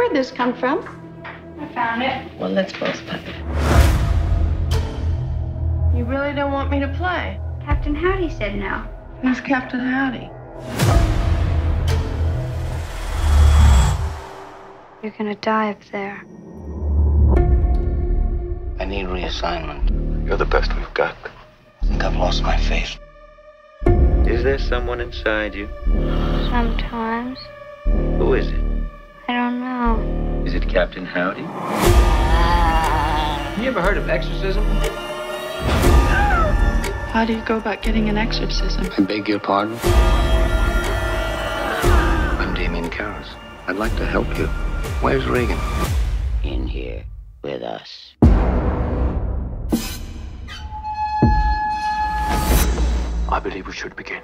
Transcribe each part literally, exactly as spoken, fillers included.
Where'd this come from? I found it. Well, let's both play. You really don't want me to play? Captain Howdy said no. Who's Captain Howdy? You're gonna die up there. I need reassignment. You're the best we've got. I think I've lost my faith. Is there someone inside you? Sometimes. Who is it? I don't know. Is it Captain Howdy? You ever heard of exorcism? How do you go about getting an exorcism? I beg your pardon? I'm Damien Karras. I'd like to help you. Where's Reagan? In here with us. I believe we should begin.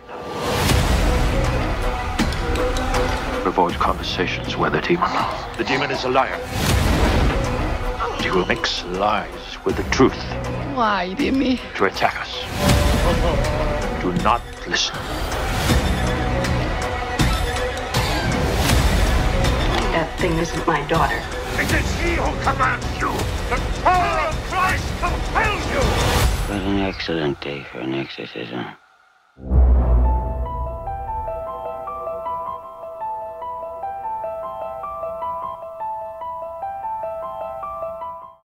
Avoid conversations with the demon. The demon is a liar. He will mix lies with the truth Why, Dimmy? to attack us. Do not listen. That thing isn't my daughter. It is he who commands you. The power of Christ compels you. What an excellent day for an exorcism.